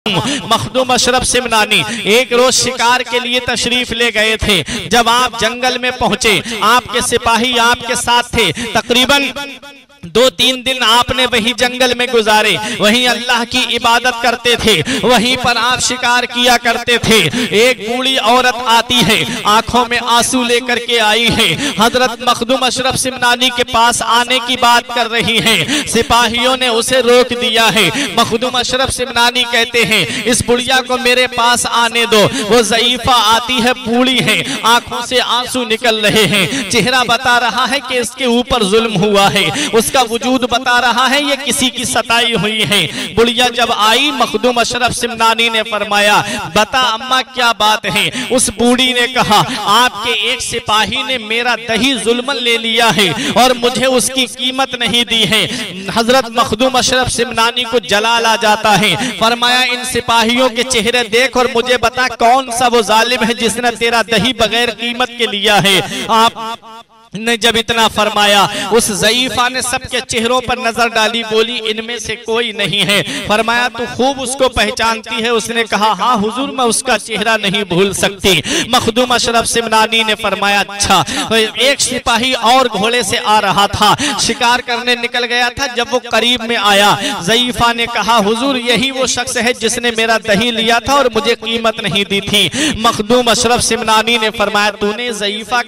मखदूम अशरफ सिमनानी एक रोज शिकार के लिए तशरीफ ले गए थे। जब आप जंगल में पहुंचे, आपके सिपाही आपके साथ थे। तकरीबन 2-3 दिन आपने वही जंगल में गुजारे, वहीं अल्लाह की इबादत करते थे, वहीं पर आप शिकार किया करते थे। एक बूढ़ी औरत आती है, आंखों में आंसू लेकर के आई है, हजरत मखदूम अशरफ सिमनानी के पास आने की बात कर रही है। सिपाहियों ने उसे रोक दिया है। मखदूम अशरफ सिमनानी कहते हैं, इस बुढ़िया को मेरे पास आने दो। वो ज़ईफा आती है, बूढ़ी है, आंखों से आंसू निकल रहे हैं, चेहरा बता रहा है कि इसके ऊपर जुल्म हुआ है, उसका वजूद बता रहा है ये किसी की सताई हुई है। बुढ़िया जब आई, मखदूम अशरफ सिमनानी ने फरमाया, बता अम्मा क्या बात है। उस बूढ़ी ने कहा, आपके एक सिपाही ने मेरा दही जुल्मन ले लिया है और मुझे उसकी कीमत नहीं दी है। हजरत मखदूम अशरफ सिमनानी को जलाल आ जाता है। फरमाया, इन सिपाहियों के चेहरे देख और मुझे बता कौन सा वो जालिम है जिसने तेरा दही बगैर कीमत के लिया है। आप ने जब इतना फरमाया, उस ज़ईफा ने सबके चेहरों पर नजर डाली, बोली इनमें से कोई नहीं है। फरमाया, तू खूब उसको पहचानती है। उसने कहा, हाँ हुजूर, मैं उसका चेहरा नहीं भूल सकती। मखदूम अशरफ सिमनानी ने फरमाया, अच्छा। तो एक सिपाही और घोड़े से आ रहा था, शिकार करने निकल गया था। जब वो करीब में आया, ज़ईफा ने कहा, हुजूर यही वो शख्स है जिसने मेरा दही लिया था और मुझे कीमत नहीं दी थी। मखदूम अशरफ सिमनानी ने फरमाया, तूने ज़ईफा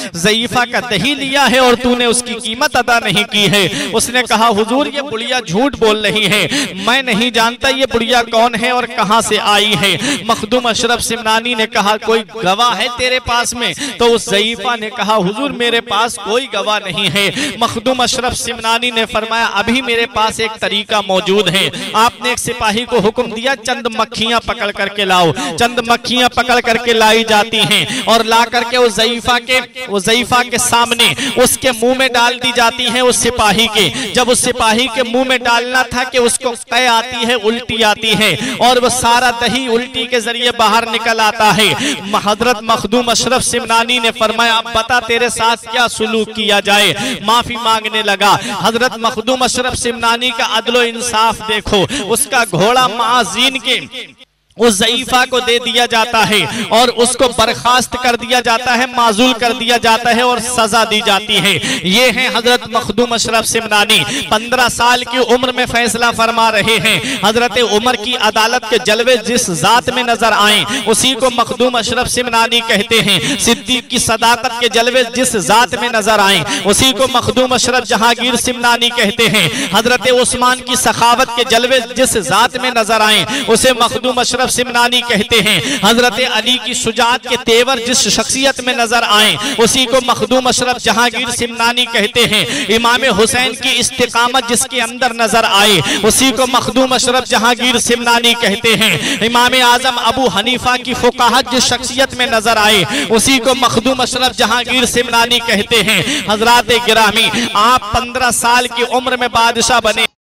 का दही लिया है और तूने उसकी कीमत अदा नहीं की है। उसने कहा, हुजूर ये बुढ़िया झूठ बोल रही है, मैं नहीं जानता ये बुढ़िया कौन है और कहां से आई है। मखदूम अशरफ सिमनानी ने कहा, कोई गवाह है तेरे पास में? तो उस ज़ईफा ने कहा, हुजूर मेरे पास कोई गवाह नहीं है। मखदूम अशरफ सिमनानी ने फरमाया, अभी मेरे पास एक तरीका मौजूद है। आपने एक सिपाही को हुक्म दिया, चंद मक्खियां पकड़ करके लाओ। चंद मक्खियां पकड़ करके लाई जाती हैं और ला करके उस ज़ईफा के सामने उसके मुंह में डाल दी जाती है उस सिपाही के। जब उस सिपाही के मुंह में डालना था कि उसको कै आती है, उल्टी आती है और वो सारा दही उल्टी के जरिए बाहर निकल आता है। हजरत मखदूम अशरफ सिमनानी ने फरमाया, अब बता तेरे साथ क्या सुलूक किया जाए। माफी मांगने लगा। हजरत मखदूम अशरफ सिमनानी का अदलो इंसाफ देखो, उसका घोड़ा माजीन के उस ज़ईफा को दे दिया जाता है और उसको बर्खास्त कर दिया जाता है, माजूल कर दिया जाता है और सजा दी जाती है। ये हैं हजरत मखदूम अशरफ सिमनानी। 15 साल की उम्र में फैसला फरमा रहे हैं। हजरत उमर की अदालत के जलवे जिस जात में नजर आए उसी को मखदूम अशरफ सिमनानी कहते हैं। सिद्दीक की सदाकत के जलवे जिस जात में नजर आए उसी को मखदूम अशरफ जहांगीर सिमनानी कहते हैं। हजरत उस्मान की सखावत के जलवे जिस जात में नजर आए उसे मखदूम अशरफ सिमनानी कहते हैं। हजरत अली की शुजाअत के तेवर जिस शख्सियत में नजर आए उसी को मखदूम अशरफ जहांगीर सिमनानी कहते हैं। इमाम हुसैन की इस्तिकामत जिसके अंदर नजर आए उसी को मखदूम अशरफ जहांगीर सिमनानी कहते हैं। इमाम आजम अबू हनीफा की फुकाहत जिस शख्सियत में नजर आए उसी को मखदूम अशरफ जहांगीर सिमनानी कहते हैं। हजरात गिरामी, आप 15 साल की उम्र में बादशाह बने।